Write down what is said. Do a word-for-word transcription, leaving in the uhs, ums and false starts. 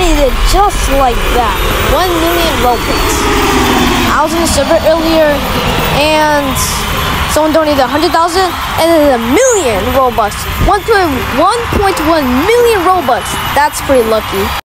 donated just like that. One million Robux. I was in the server earlier, and someone donated a hundred thousand, and then a million Robux. One point one million Robux. That's pretty lucky.